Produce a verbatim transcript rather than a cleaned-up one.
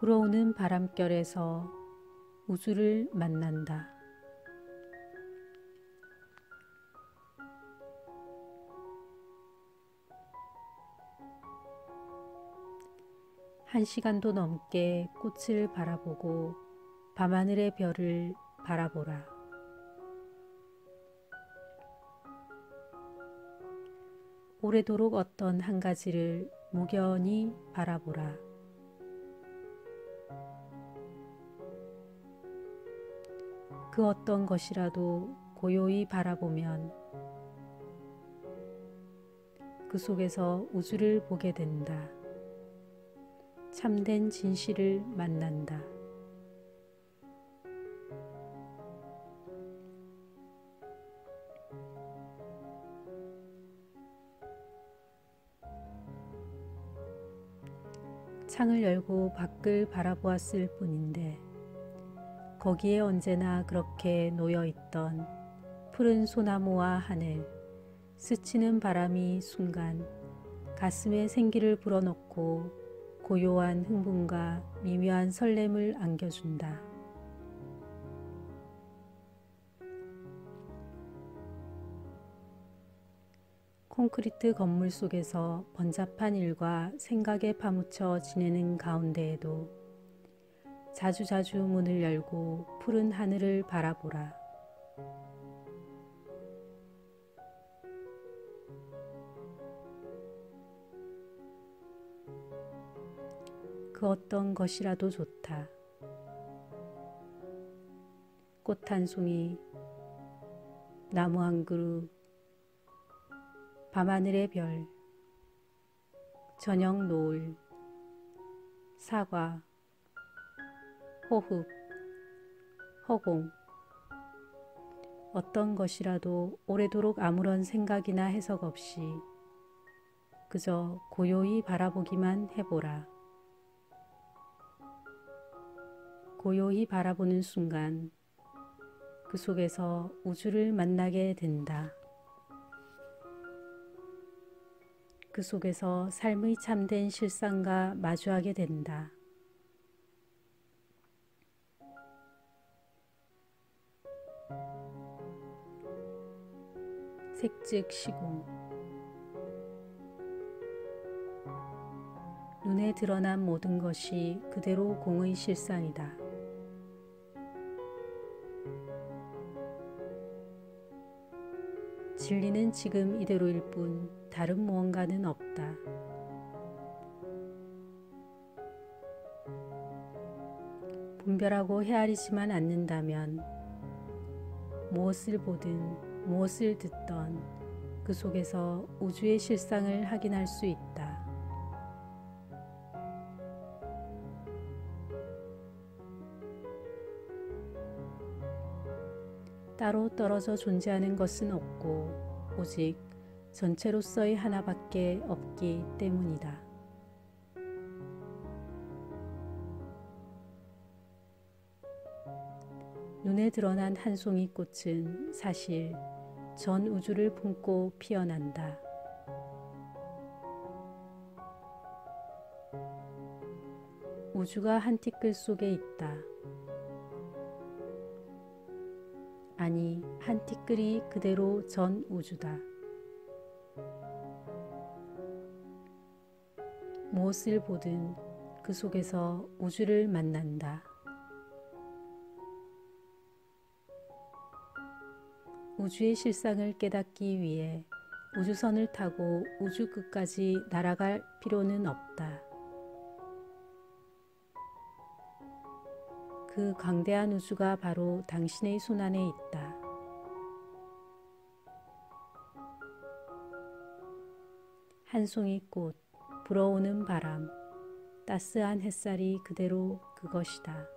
불어오는 바람결에서 우주를 만난다. 한 시간도 넘게 꽃을 바라보고 밤하늘의 별을 바라보라. 오래도록 어떤 한 가지를 무견히 바라보라. 그 어떤 것이라도 고요히 바라보면 그 속에서 우주를 보게 된다. 참된 진실을 만난다. 창을 열고 밖을 바라보았을 뿐인데 거기에 언제나 그렇게 놓여있던 푸른 소나무와 하늘, 스치는 바람이 순간 가슴에 생기를 불어넣고 고요한 흥분과 미묘한 설렘을 안겨준다. 콘크리트 건물 속에서 번잡한 일과 생각에 파묻혀 지내는 가운데에도 자주자주 문을 열고 푸른 하늘을 바라보라. 그 어떤 것이라도 좋다. 꽃 한 송이, 나무 한 그루, 밤하늘의 별, 저녁 노을, 사과, 호흡, 허공, 어떤 것이라도 오래도록 아무런 생각이나 해석 없이 그저 고요히 바라보기만 해보라. 고요히 바라보는 순간 그 속에서 우주를 만나게 된다. 그 속에서 삶의 참된 실상과 마주하게 된다. 색즉 시공. 눈에 드러난 모든 것이 그대로 공의 실상이다. 진리는 지금 이대로일 뿐 다른 무언가는 없다. 분별하고 헤아리지만 않는다면 무엇을 보든 무엇을 듣던 그 속에서 우주의 실상을 확인할 수 있다. 따로 떨어져 존재하는 것은 없고 오직 전체로서의 하나밖에 없기 때문이다. 눈에 드러난 한 송이 꽃은 사실 전 우주를 품고 피어난다. 우주가 한 티끌 속에 있다. 아니, 한 티끌이 그대로 전 우주다. 무엇을 보든 그 속에서 우주를 만난다. 우주의 실상을 깨닫기 위해 우주선을 타고 우주 끝까지 날아갈 필요는 없다. 그 광대한 우주가 바로 당신의 손안에 있다. 한 송이 꽃, 불어오는 바람, 따스한 햇살이 그대로 그것이다.